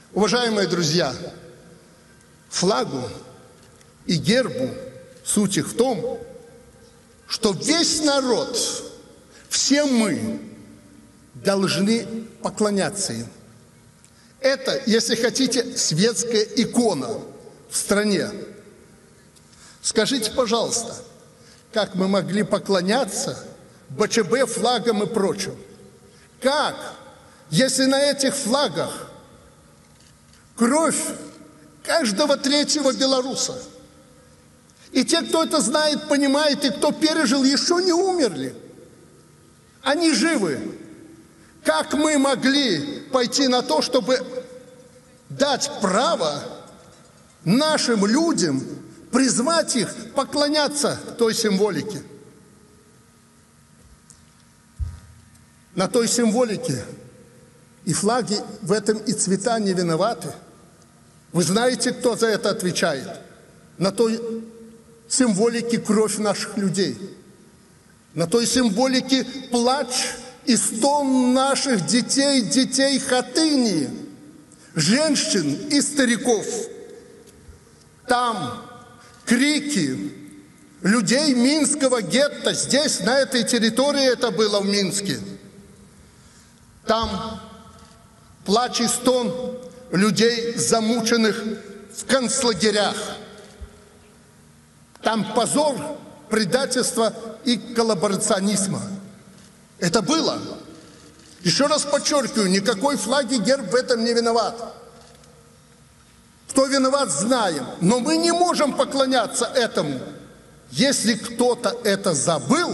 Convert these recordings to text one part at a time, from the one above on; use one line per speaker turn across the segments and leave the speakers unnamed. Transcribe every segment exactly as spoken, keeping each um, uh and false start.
Уважаемые друзья, флагу и гербу суть их в том, что весь народ, все мы должны поклоняться им. Это, если хотите, светская икона в стране. Скажите, пожалуйста, как мы могли поклоняться БЧБ, флагам и прочим? Как, если на этих флагах кровь каждого третьего белоруса? И те, кто это знает, понимает, и кто пережил, еще не умерли. Они живы. Как мы могли пойти на то, чтобы дать право нашим людям призвать их поклоняться той символике? На той символике и флаги в этом и цвета не виноваты. Вы знаете, кто за это отвечает? На той символике кровь наших людей. На той символике плач и стон наших детей, детей Хатыни, женщин и стариков. Там крики людей Минского гетто. Здесь, на этой территории, это было в Минске. Там плач и стон людей, замученных в концлагерях. Там позор, предательства и коллаборационизма. Это было. Еще раз подчеркиваю, никакой флаг и герб в этом не виноват. Кто виноват, знаем. Но мы не можем поклоняться этому. Если кто-то это забыл,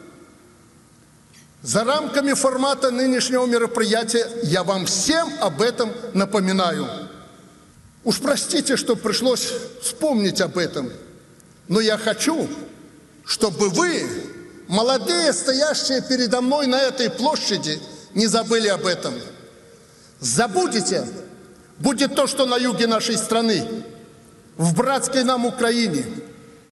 за рамками формата нынешнего мероприятия я вам всем об этом напоминаю. Уж простите, что пришлось вспомнить об этом, но я хочу, чтобы вы, молодые, стоящие передо мной на этой площади, не забыли об этом. Забудете, будет то, что на юге нашей страны, в братской нам Украине.